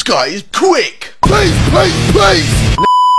guy is quick! Please!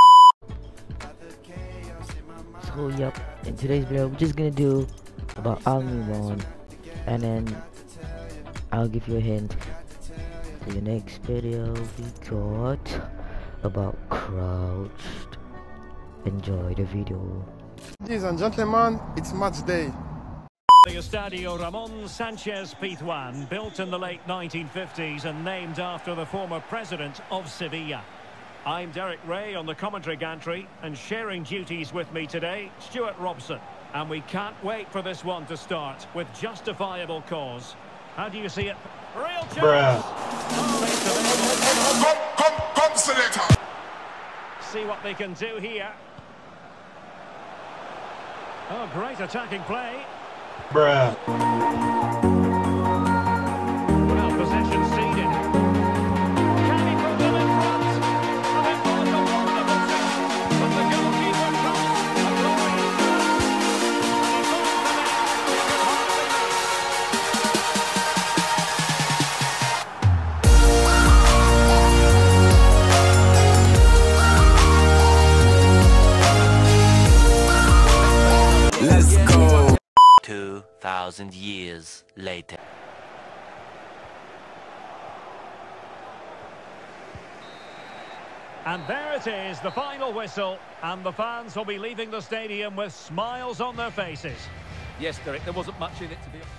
So yup, in today's video we're just gonna do about Almiron, and then I'll give you a hint. In the next video we got about crouched. Enjoy the video. Ladies and gentlemen, it's match day. The Estadio Ramon Sanchez Pizjuan, built in the late 1950s and named after the former president of Sevilla. I'm Derek Ray on the commentary gantry, and sharing duties with me today, Stuart Robson. And we can't wait for this one to start with justifiable cause. How do you see it? Real chance! Come, selector! See what they can do here. Oh, great attacking play. Well, possession ceded. Can he put them in front? And it was a wonderful shot from the goalkeeper. A glorious Let's go. 2,000 years later. And there it is, the final whistle, and the fans will be leaving the stadium with smiles on their faces. Yes, Derek, there wasn't much in it to be honest.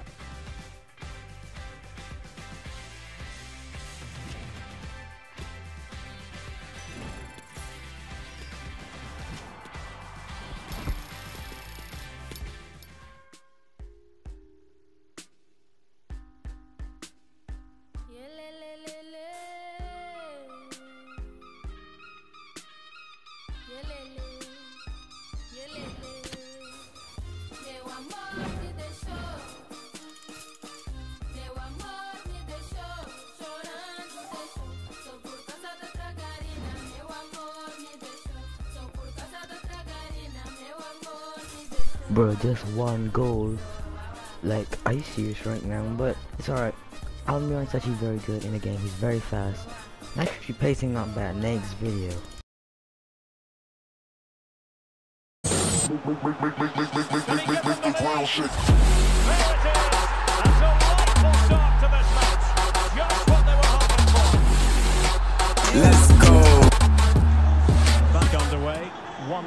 Bro, just one goal. Like, are you serious right now? But it's alright. Almiron's actually very good in the game. He's very fast. Actually pacing not bad. Next video. Let's go. Back underway. One.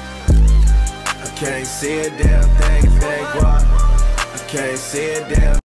I can't see a damn thing if they guap. I can't see a damn